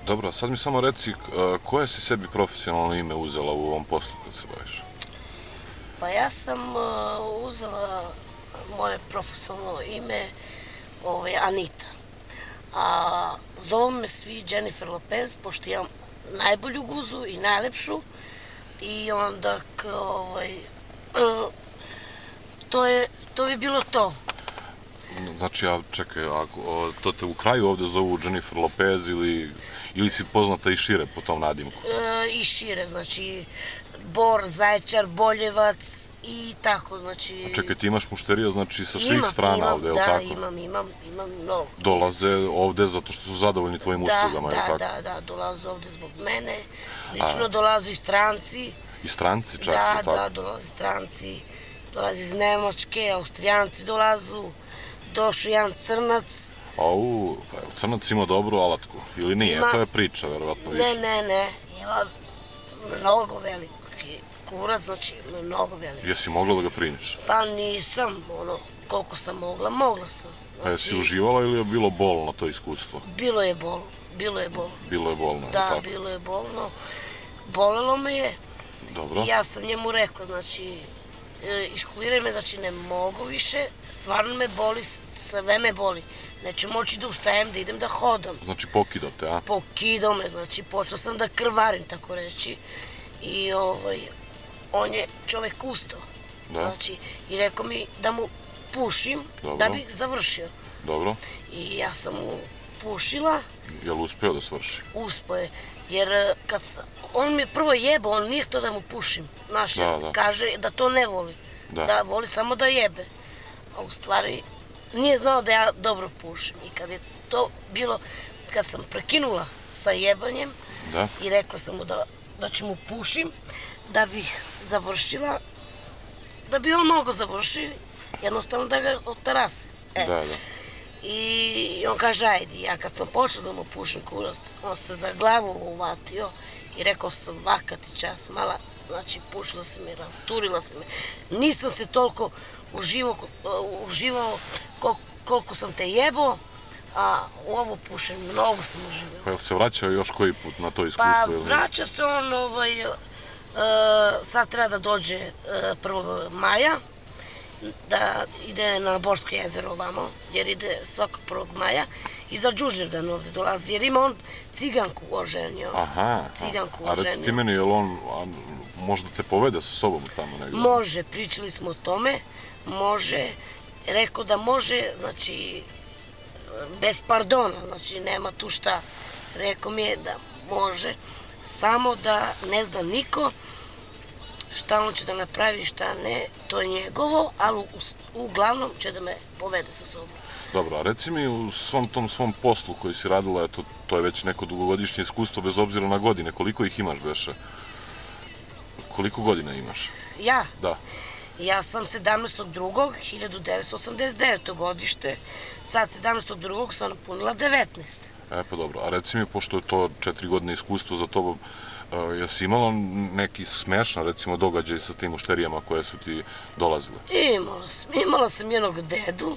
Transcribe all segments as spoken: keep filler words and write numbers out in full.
Dobro, sad mi samo reci, koje si sebi profesionalno ime uzela u ovom poslu kad se baviš? Pa ja sam uzela moje profesionalno ime Anita. A zovu me svi Jennifer Lopez, pošto imam najbolju guzu i najlepšu. I onda, to bi bilo to. Znači, a čekaj, to te u kraju ovde zovu Jennifer Lopez ili si poznata i šire po tom nadimku? I šire, znači Bor, Zaječar, Boljevac i tako, znači... Čekaj, ti imaš mušterija, znači, sa svih strana ovde, je li tako? Da, imam, imam, imam mnogo. Dolaze ovde zato što su zadovoljni tvojim uslugama, je li tako? Da, da, da, dolaze ovde zbog mene, lično dolaze i stranci. I stranci čak, je li tako? Da, da, dolaze stranci, dolaze iz Nemačke, Austrijanci dolazu, došao jedan Crnac. Au, Crnac ima dobru alatku, ili nije? To je priča, verovatno više. Ne, ne, ne, ima mnogo veliki kurac, znači mnogo veliki. Jesi mogla da ga primiš? Pa nisam, ono, koliko sam mogla, mogla sam. A jesi uživala ili je bilo bolno to iskustvo? Bilo je bolno, bilo je bolno. Bilo je bolno, je li tako? Da, bilo je bolno. Bolelo me je. Dobro. I ja sam njemu rekla, znači, iskuliraj me, znači ne mogu više, stvarno me boli, sve me boli. Neću moći da ustajem, da idem da hodam. Znači pokidao te, a? Pokidao me, znači počela sam da krvarim, tako reći. I on je čovek ustao. Znači, i rekao mi da mu pušim, da bi završio. Dobro. I ja sam mu pušila. Je li uspeo da svrši? Uspeo je, jer kad sam, on mi je prvo jebao, on nije htio da mu pušim. Znaš, kaže da to ne voli. Da voli samo da jebe. A u stvari nije znao da ja dobro pušim. I kad je to bilo, kad sam prekinula sa jebanjem i rekla sam mu da ću mu pušim, da bih završila, da bi on mogao završiti, jednostavno da ga otarasim. Da, da. I on kaže, ajde, ja kad sam počela da mu pušim kurac, on se za glavu uvatio i rekao sam, svaka ti čast, mala, znači pušila se me, rasturila se me. Nisam se toliko uživao koliko sam te jebao, a u ovo pušenje mnogo sam uživao. Pa je li se vraćao još koji put na to iskustvo? Pa vraća se on, sad treba da dođe prvog maja, da ide na Borsko jezero ovamo, jer ide svakog prvog maja i za Đurđevdan ovde dolazi, jer ima on ciganku oženio. Aha, a recite meni, je li on možda te povede sa sobom tamo negdje? Može, pričali smo o tome, može, rekao da može, znači, bez pardona, znači nema tu šta, rekao mi je da može, samo da ne zna niko šta on će da napravi, šta ne, to je njegovo, ali uglavnom će da me povede sa sobom. Dobro, a reci mi u svom tom svom poslu koji si radila, to je već neko dugogodišnje iskustvo bez obzira na godine, koliko ih imaš beše? Koliko godina imaš? Ja? Da. Ja sam sedamnaestog drugog hiljadu devetsto osamdeset devete. godište, sad sedamnaestog drugog sam napunila devetnaest. E pa dobro, a reci mi, pošto je to četiri godine iskustvo za tobom, jesi imala neki smešan, recimo, događaj sa tim mušterijama koje su ti dolazile? Imala sam, imala sam jednog dedu,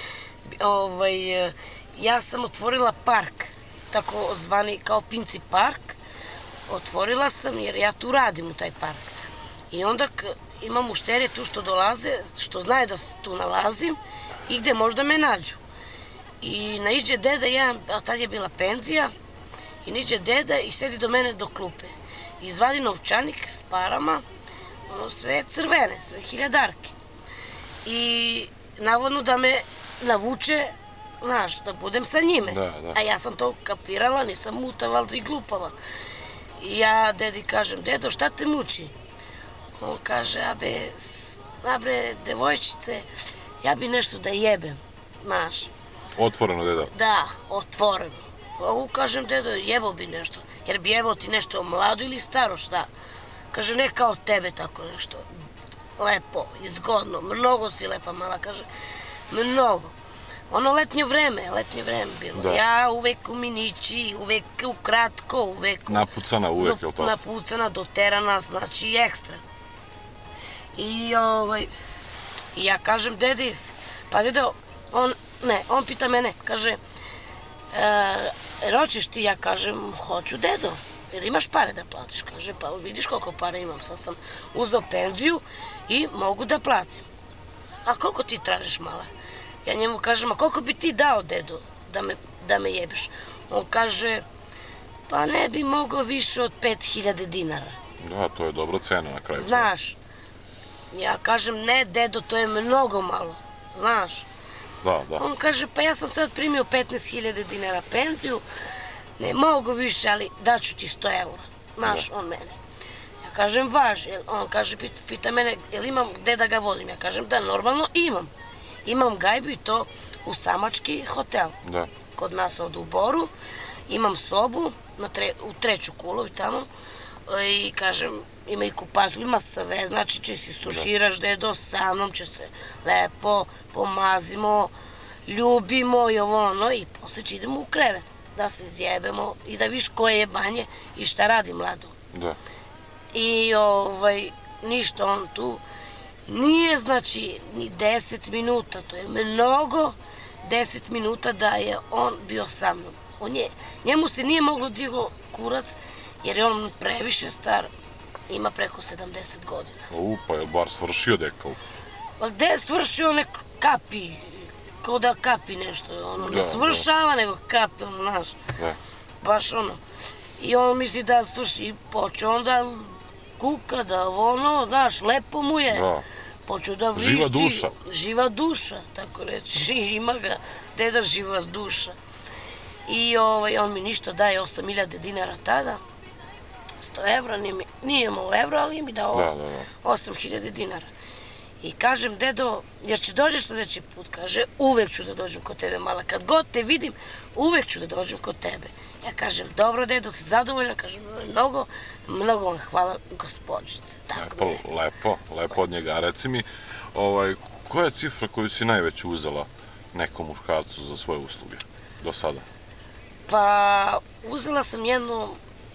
ja sam otvorila park, tako zvani kao Pinci park, otvorila sam jer ja tu radim u taj park. I onda ima mušterije tu što dolaze, što znaju da se tu nalazim i gde možda me nađu. I naiđe deda, a tad je bila penzija, i naiđe deda i sedi do mene do klupe. Izvadi novčanik s parama, ono sve crvene, sve hiljadarke. I navodno da me navuče, znaš, da budem sa njime. A ja sam to kapirala, nisam muta, valjda i glupava. I ja dedi kažem, dedo, šta te muči? On kaže, a bre, devojčice, ja bi nešto da jebem, znaš. Otvoreno, deda? Da, otvoreno. Ovu kažem, dedo, jebao bi nešto, jer bi jebao ti nešto mlado ili staro, šta? Kaže, ne kao tebe tako nešto, lepo, izgodno, mnogo si lepa mala, kaže, mnogo. Ono letnje vreme, letnje vreme bilo. Ja uvek u minići, uvek u kratko, uvek... Napucana uvek, je li to? Napucana, doterana, znači ekstra. I ja kažem, dedi, pa dedo, on, ne, on pita mene, kaže, jer hoćeš ti, ja kažem, hoću dedo, jer imaš pare da platiš. Kaže, pa vidiš koliko para imam, sad sam uzeo penziju i mogu da platim. A koliko ti tražiš, mala? Ja njemu kažem, a koliko bi ti dao, dedo, da me, da me jebeš? On kaže, pa ne bi mogao više od pet hiljada dinara. Da, to je dobra cena na kraju. Znaš, ja kažem, ne, dedo, to je mnogo malo, znaš. Da, da. On kaže, pa ja sam sad primio petnaest hiljada dinara penziju, ne mogu više, ali daću ti sto eura, znaš, on mene. Ja kažem, važi, on kaže, pita mene, jel imam gde da ga vodim? Ja kažem, da, normalno imam. Imam gajbu i to u Samački hotel, Da. kod nas ovdje u Boru. Imam sobu u treću kulu i tamo. I kažem, ima i kupaču, ima sve, znači će se istuširaš dedo, sa mnom će se lepo pomazimo, ljubimo i ovo ono i posle će idemo u krevet, da se zjebemo i da viš koje je banje i šta radi mlado. Da. I ovaj, ništa on tu nije, znači, ni deset minuta, to je mnogo, deset minuta da je on bio sa mnom. On je, njemu se nije moglo digo kurac, jer je on previše star, ima preko sedamdeset godina. U, pa je bar svršio dekal. Pa gde je svršio, nek kapi, kao da kapi nešto, ono, ne svršava, nego kapi, ono, znaš, baš ono. I on misli da svrši, i počeo onda kuka, da ono, znaš, lepo mu je, počeo da vrišti. Živa duša. Živa duša, tako reći, ima ga, deda živa duša. I on mi ništa daje osam hiljada dinara tada, sto evra, nije imao evra, ali mi dao osam hiljada dinara. I kažem, dedo, jer će dođeš sljedeći put, kaže, uvek ću da dođem kod tebe, mala, kad god te vidim, uvek ću da dođem kod tebe. Ja kažem, dobro, dedo, si zadovoljan, kažem, mnogo, mnogo vam hvala, gospođice. Lepo, lepo, lepo od njega. A reci mi, koja je cifra koju si najveću uzela nekom muškarcu za svoje usluge do sada? Pa, uzela sam jednog,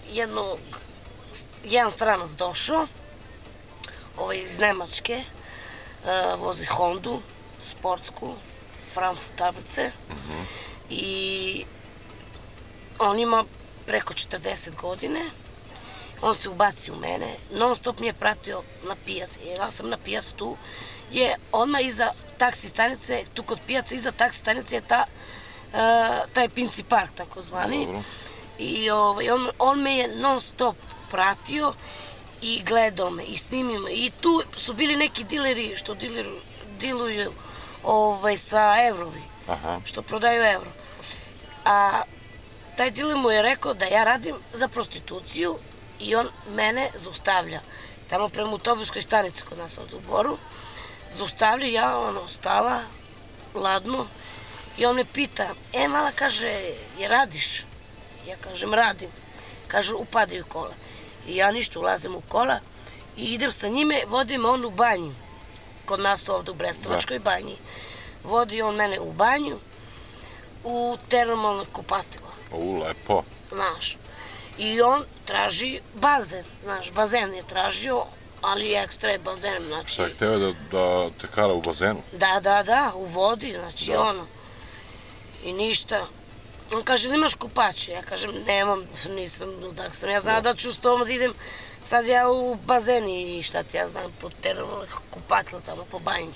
jedan stranac došao, ovaj iz Nemačke, vozi Hondu, sportsku, Frankfurt tablice, i on ima preko četrdeset godine, on se ubaci u mene, non stop mi je pratio na pijaci, jer ja sam na pijaci tu, je odmah iza taksi stanice, tu kod pijaca, iza taksi stanice je ta taj Pinci park, tako zvani, i on me je non stop pratio i gledao me i snimio me. I tu su bili neki dileri što diluju sa evrovi, što prodaju evro. A taj diler mu je rekao da ja radim za prostituciju i on mene zaustavlja. Tamo prema autobuskoj stanici kod nas ovdje u Boru, zaustavlja, ja ono stala, ladno, i on me pita, e, mala, kaže, je radiš? Ja kažem, radim. Kaže, upadaju kola. I ja ništa, ulazim u kola i idem sa njime, vodim on u banju. Kod nas ovdje u Brestovačkoj banji. Vodi on mene u banju, u termalno kupatilo. U, lepo. Znaš. I on traži bazen, znaš, bazen je tražio, ali ekstra je bazen, znači... Šta je hteo da te kara u bazenu? Da, da, da, u vodi, znači ono. I ništa. On kaže, imaš kupače? Ja kažem, nemam, nisam, da sam ja znala da ću s tom da idem sad ja u bazeni i šta ti ja znam, po terenu kupatilo tamo, po banji.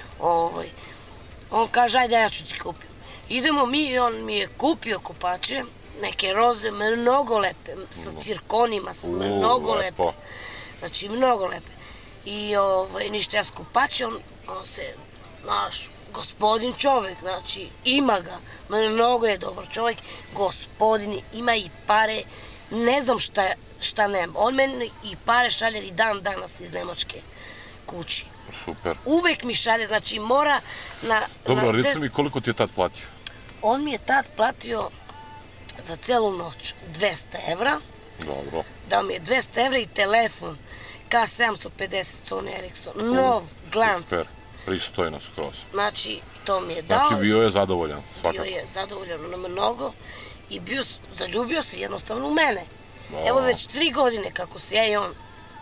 On kaže, ajde, ja ću ti kupim. Idemo mi i on mi je kupio kupače, neke roze, mnogo lepe, sa cirkonima, mnogo lepe. Znači, mnogo lepe. I ništa, ja s kupače, on se, znaš, gospodin čovek, znači, ima ga, mnogo je dobar čovek, gospodin, ima i pare, ne znam šta nema. On meni i pare šalje i dan danas iz Nemačke kući. Super. Uvek mi šalje, znači mora na... Dobro, reci mi koliko ti je tad platio? On mi je tad platio za celu noć dvesta evra. Dobro. Dao mi je dvesta evra i telefon K sedamsto pedeset Sony Ericsson, nov, glanc. Super, pristojno skroz. Znači, to mi je dao. Znači, bio je zadovoljan, svakako. Bio je zadovoljan na mnogo i zaljubio se jednostavno u mene. Evo već tri godine kako se ja i on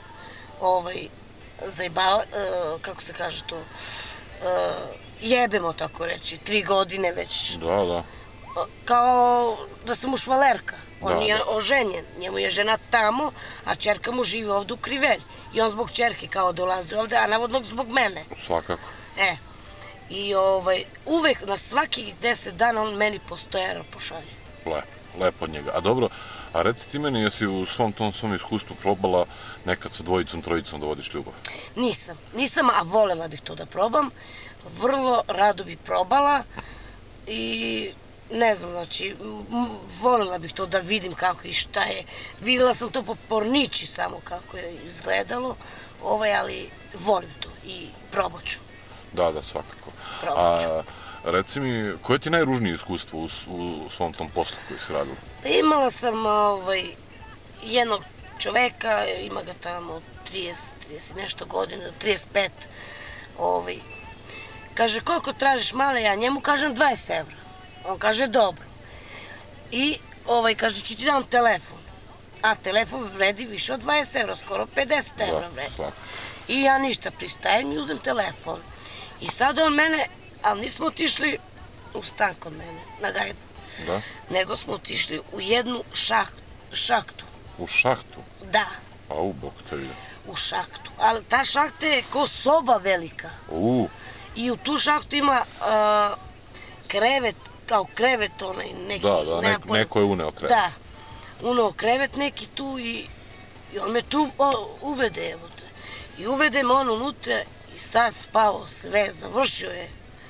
zajebava, kako se kaže to, jebemo tako reći, tri godine već. Da, da. kao da sam mu švalerka. On Da, je da. oženjen, njemu je žena tamo, a čerka mu živi ovde u Krivelj. I on zbog čerke kao dolazi ovde, a navodno zbog mene. Svakako. E, i ovaj, uvek na svakih deset dana on meni po sto evra pošalje. Lepo, lepo od njega. A dobro, a reci ti meni, jesi u svom tom svom iskustvu probala nekad sa dvojicom, trojicom da vodiš ljubav? Nisam, nisam, a volela bih to da probam. Vrlo rado bih probala i ne znam, znači, volela bih to da vidim kako i šta je. Videla sam to po porniči samo kako je izgledalo, ovaj, ali volim to i probat ću. Da, da, svakako. Probat ću. A reci mi, koje ti je najružnije iskustvo u, u svom tom poslu koji si radila? Imala sam ovaj, jednog čoveka, ima ga tamo trideset, trideset nešto godina, trideset pet. Ovaj, kaže, koliko tražiš male, ja njemu kažem dvadeset evra. On kaže, dobro. I ovaj, kaže, ću ti dam telefon. A telefon vredi više od dvadeset evra, skoro pedeset evra vredi. svakako. I ja ništa pristajem i uzem telefon. I sad on mene, ali nismo otišli u stan kod mene, na gajbu. Da? Nego smo otišli u jednu šah- šahtu. U šahtu? Da, A u bok te vidio. u šahtu. Ali ta šahta je ko soba velika. U, I u tu šahtu ima a, krevet, kao krevet onaj neki. da, da, nemam nek, pojma. neko je uneo krevet. Da, uneo krevet neki tu i, i on me tu o, uvede, evo te. I uvede me on unutra i sad spao sve, završio je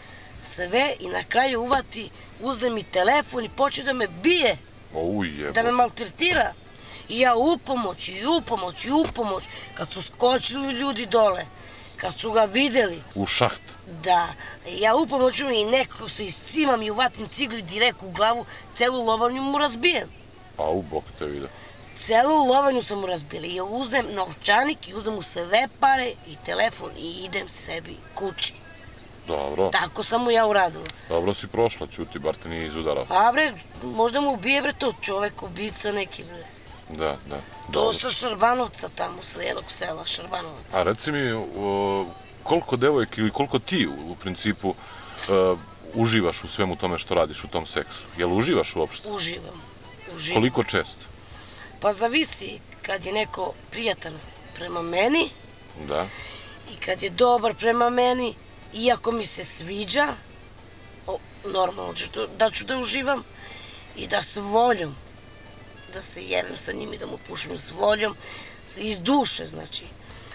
sve i na kraju uvati, uzme mi telefon i počne da me bije, O, jebo. da me maltretira. I ja u pomoć, i u pomoć, i u pomoć. Kad su skočili ljudi dole, kad su ga videli, U šaht. da, ja u pomoć i nekako se iscimam i uvatim ciglu i direkt u glavu, celu lovanju mu razbijem. A u bok te vidio. Celu lovanju sam mu razbila i ja uzmem novčanik i uzmem mu sve pare i telefon i idem sebi kući. Dobro, Tako sam mu ja uradila. dobro si prošla, čuti, bar te nije izudarao. A bre, možda mu ubije bre to čovek, ubica neki bre. Da, da. To Dobro. sa Šarbanovca tamo, sa jednog sela, Šarbanovac. A reci mi, o, koliko devojki ili koliko ti u, u principu e, uživaš u svemu tome što radiš u tom seksu? Jel uživaš uopšte? Uživam, uživam. Koliko često? Pa zavisi kad je neko prijatan prema meni Da. i kad je dobar prema meni, iako mi se sviđa, o, normalno ću to- da ću da uživam i da s voljom, da se jevem sa njim i da mu pušim s voljom, s- iz duše znači.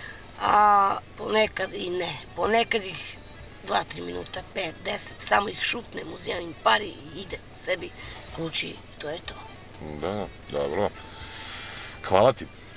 A ponekad i ne, ponekad ih dva, tri minuta, pet, deset, samo ih šutnem, uzimam im pari i idem sebi kući, to je to. Da, dobro. Hvala ti.